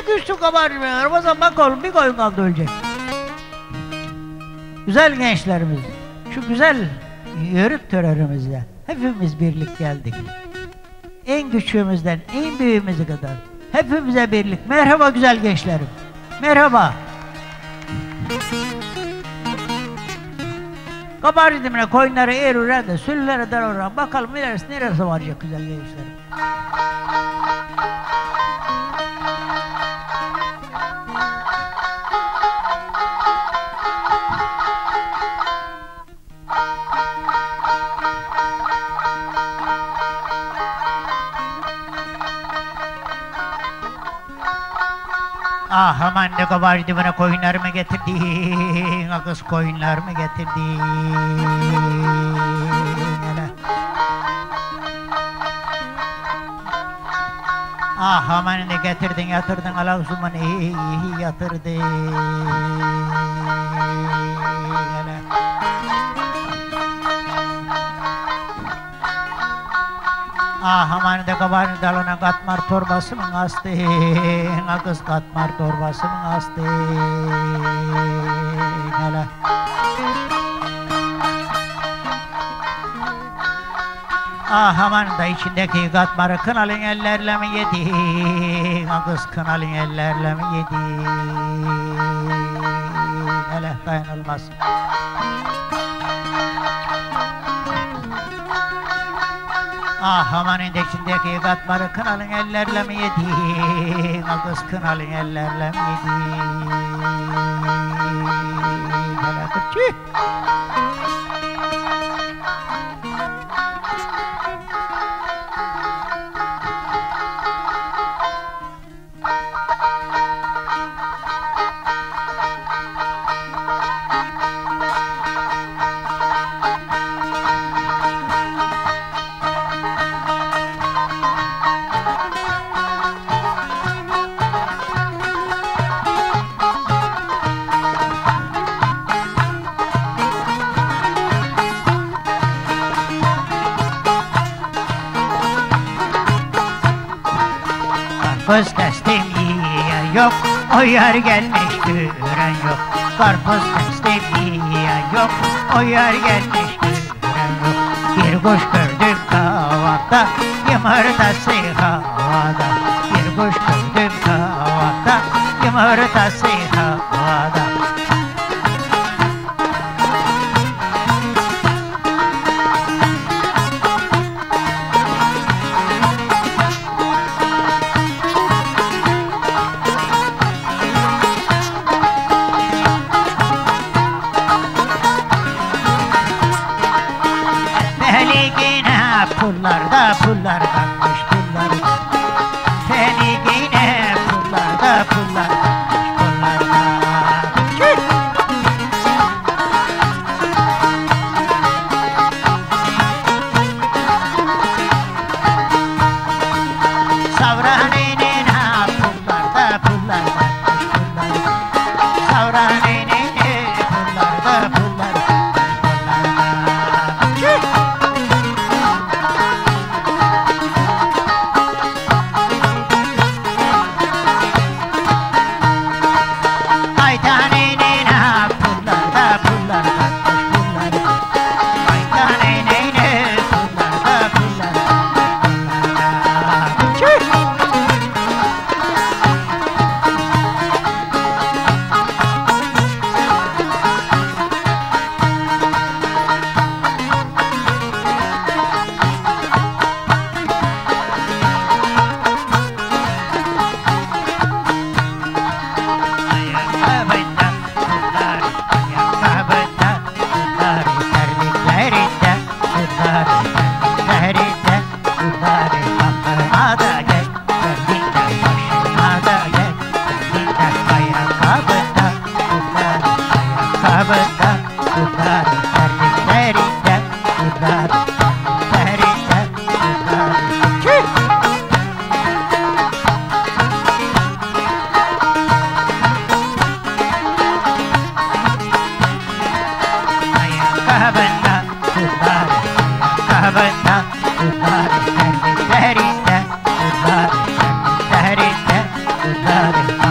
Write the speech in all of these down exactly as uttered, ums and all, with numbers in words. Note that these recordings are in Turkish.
düştü kabarmaya. Ramazan bak oğlum bir koyun kaldı ölecek. Güzel gençlerimiz, şu güzel yörük törenimizde hepimiz birlik geldik. En küçüğümüzden en büyüğümüze kadar hepimize birlik. Merhaba güzel gençlerim. Merhaba. Kabar ridimine koyunları eğriler de sürülere dar bakalım neresi neresi varacak güzel gençlerim. Ah aman ne kabardı bana koyunlarımı getirdin, ah kız koyunlarımı getirdin. Hele. Ah aman ne getirdin yatırdın ala uzman iyi yatırdın. Hele. Ah aman de kabarın dalına katmar torbası mı astı, ah kız katmar torbası mı astı. Hele. Ah aman da içindeki katmarı kınalın ellerle mi yedin, ah kız kınalın ellerle mi yedin. Hele dayanılmaz. Ah amanın içindeki katmarı kınalın ellerle mi yedin, ah kız kınalın ellerle mi yedin. Hele kırçı. Karpuz kestim yiyen yok, o yer gelmiş gören yok. Karpuz kestim yiyen yok, o yer gelmiş gören yok. Bir kuş gördüm kavakta, yumurtası havada. Bir kuş gördüm kavakta, yumurtası havada. Pullarda pullar kalmış pullar. Feligine pullarda pullar kalmış pullarda. Savraninin ha pullarda pullar kalmış pullar. Savraninin pullarda pullar kalmış pullarda. Kahveta, udare, terli, terita, udare, terli, terita, udare.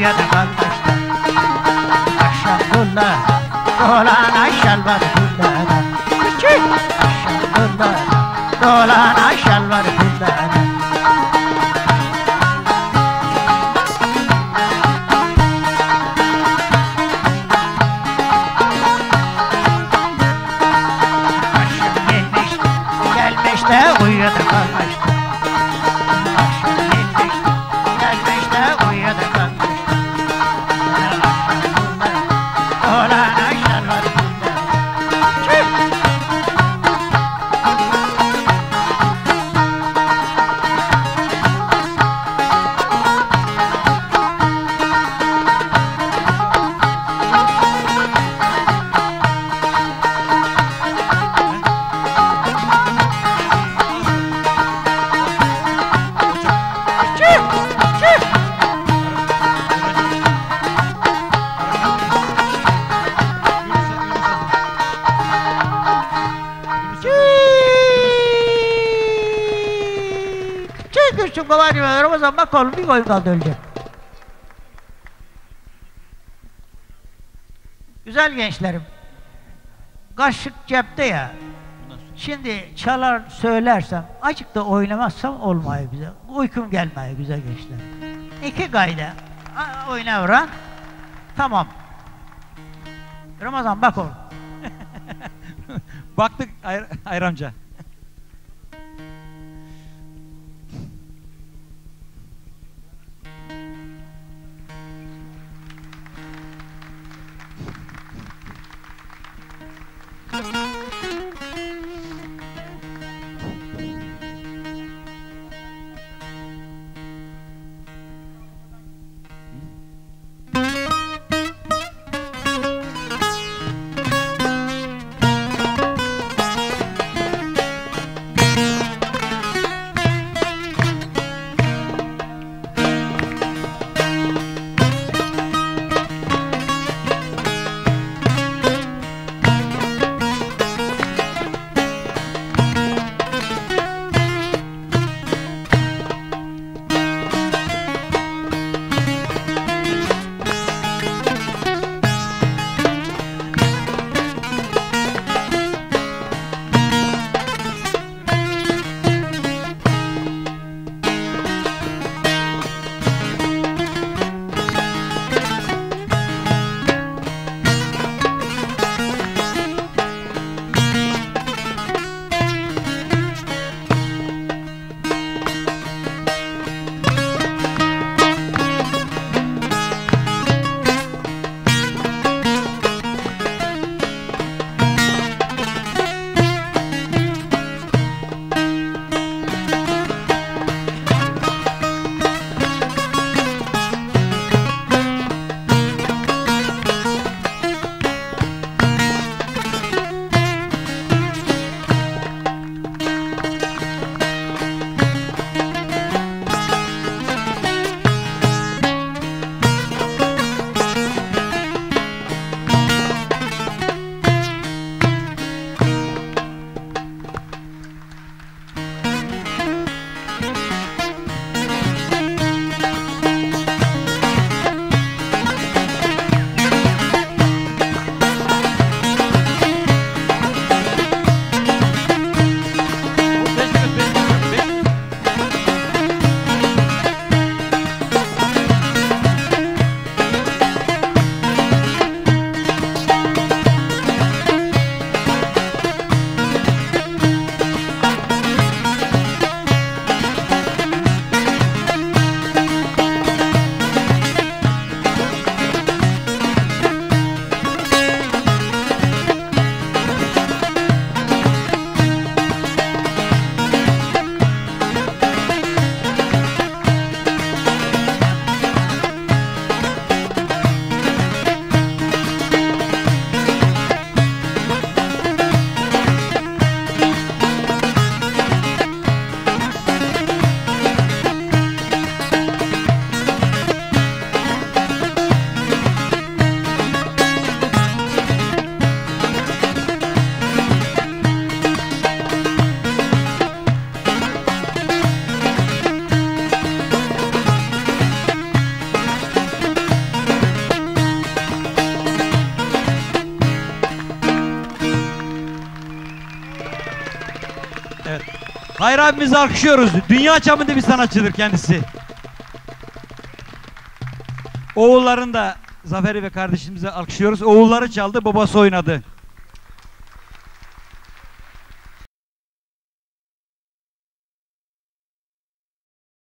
uyudu kalmıştı. Akşam dullar dolana şalvar dullara. Akşam dullar dolana şalvar dullara. Gelmişte uyudu kalmıştı. Akşam gelmişti, gelmişte uyudu kalmıştı. Akşam bunlar dolan aşağılar bunlar. Küçük babacığım Ramazan bak oğlum bir koyun kaldı ölecek. Güzel gençlerim. Kaşık cepte ya. Şimdi çalar söylersem, açık da oynamazsam olmuyor bize. Uykum gelmiyor güzel gençler. İki gayda oynavran. Tamam. Ramazan bak oğlum. Baktık Hayır, Hayır amca. Evet. Hayri abimizi alkışlıyoruz. Dünya çapında bir sanatçıdır kendisi. Oğulların da Zafer'i ve kardeşimizi alkışlıyoruz. Oğulları çaldı, babası oynadı.